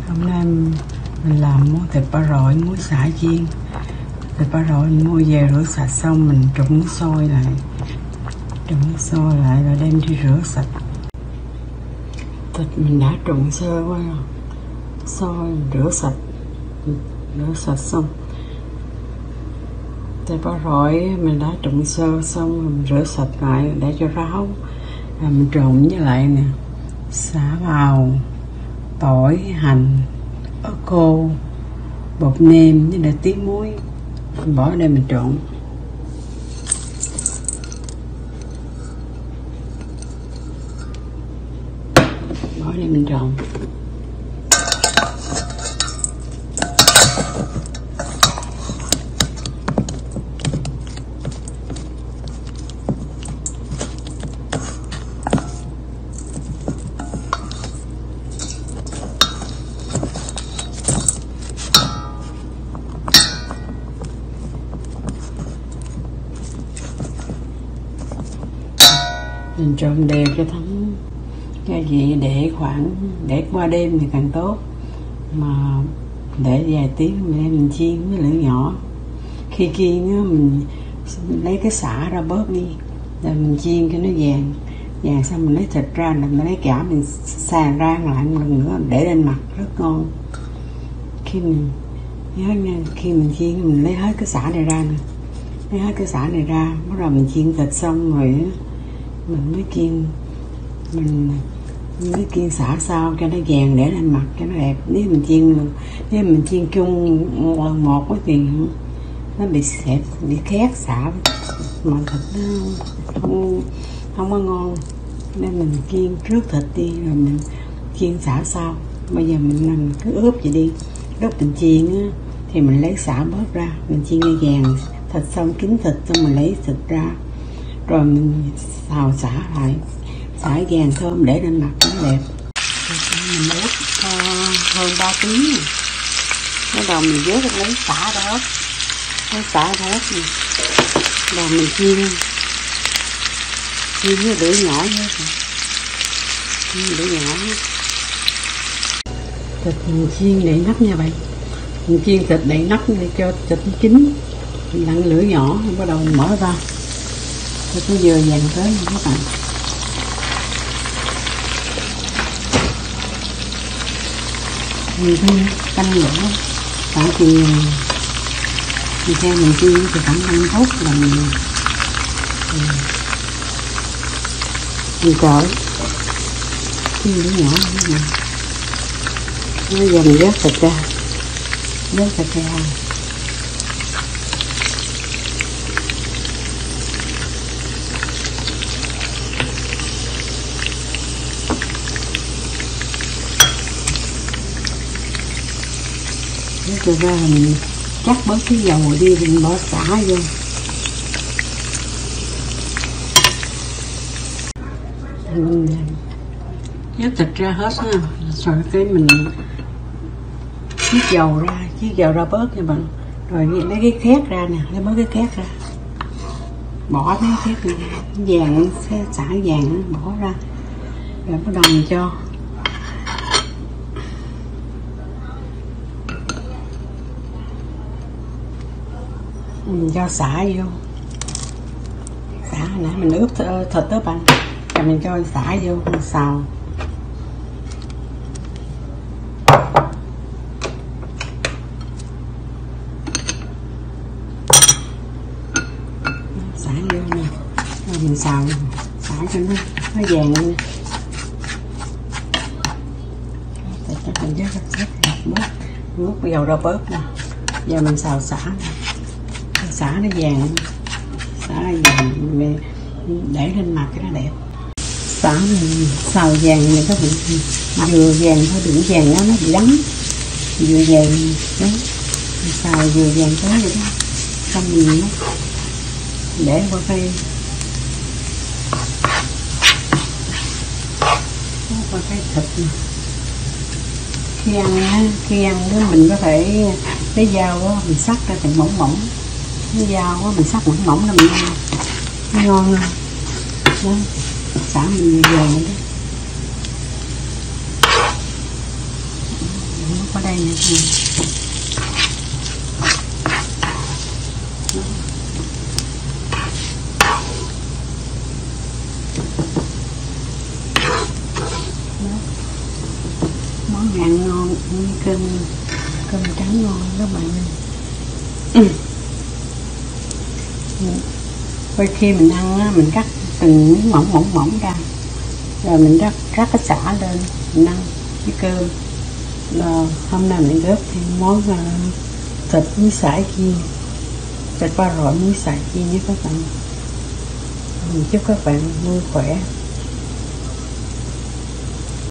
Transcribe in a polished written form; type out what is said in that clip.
Hôm nay mình làm món thịt ba rọi muối sả chiên. Thịt ba rọi mình mua về rửa sạch xong mình trụng nước sôi lại, rồi đem đi rửa sạch. Thịt mình đã trụng sơ qua rồi, sôi rửa sạch xong. Thịt ba rọi mình đã trụng sơ xong rồi mình rửa sạch lại để cho ráo. Rồi mình trộn với lại nè, sả bào, tỏi, hành, ớt khô, bột nêm với lại tí muối. Mình bỏ ở đây mình trộn. Bỏ ở đây mình trộn. Mình trộn đều cho thấm gia vị, để qua đêm thì càng tốt, mà để vài tiếng mình chiên với lửa nhỏ. Khi chiên mình lấy cái sả ra bớt đi, rồi mình chiên cho nó vàng xong mình lấy thịt ra, rồi mình lấy chảo mình xào rang lại một lần nữa để lên mặt rất ngon. Khi mình nhớ nha, khi mình chiên mình lấy hết cái sả này ra nè, bắt đầu mình chiên thịt xong rồi mình mới chiên sả sao cho nó vàng để lên mặt cho nó đẹp. Nếu mình chiên chung một thì nó bị xẹp, bị khét sả, mà thịt nó không có ngon. Nên mình chiên trước thịt đi rồi mình chiên sả sau. Bây giờ mình cứ ướp vậy đi. Lúc mình chiên thì mình lấy sả bớt ra, mình chiên cho vàng thịt xong, kín thịt xong mình lấy thịt ra, rồi mình xào sả lại, sả vàng thơm để lên mặt nó đẹp. Mình ướp hơn 3 tiếng rồi. Bắt đầu mình vớt lấy sả ra ớt, rồi mình chiên với lửa nhỏ thịt mình chiên để nắp nha bạn. Mình chiên thịt để nắp để cho thịt chín, mình lặn lửa nhỏ, bắt đầu mình mở ra cho nó vừa vàng tới các bạn. Mình canh lửa tại vì theo mình chiên thì khoảng 5 phút là mình cởi chiên lửa nhỏ như này. Bây giờ mình vớt thịt ra. Rồi ra mình chắc bớt cái dầu đi, mình bỏ xả vô. Mình vớt thịt ra hết ha, rồi cái mình chiết dầu ra bớt nha bạn. Rồi lấy cái khét ra nè, lấy bớt cái khét ra, bỏ cái khét vàng, xả vàng bỏ ra, rồi bắt đầu mình cho xả vô. Xả nãy mình ướp thịt đó bạn, rồi mình cho xả vô mình xào. Xả vô nè, rồi mình xào cho nó vàng lên. Mình múc dầu ra bớt nè. Giờ mình xào xả nè, xả nó vàng, để lên mặt cho nó đẹp. Xả mình xào vàng này có bị vừa vàng thôi, đừng vàng nó bị đắng, vừa vàng đó, xào vừa vàng tới vậy đó. Xong mình để qua cây thịt này. Khi ăn đó mình có thể lấy dao đó, mình sắc ra thành mỏng, cái dao đó, mình sắc mỏng là mình ăn nó ngon hơn đó. Xả mình vừa đó. đây nè. Món ăn ngon như cơm trắng ngon các bạn ơi. Đôi khi mình ăn á, mình cắt từng miếng mỏng ra, rồi mình rắc cái xả lên mình ăn với cơm. Rồi hôm nay mình ướp thêm món thịt muối xải chiên, thịt ba rọi muối xải chiên với các bạn. Mình chúc các bạn vui khỏe.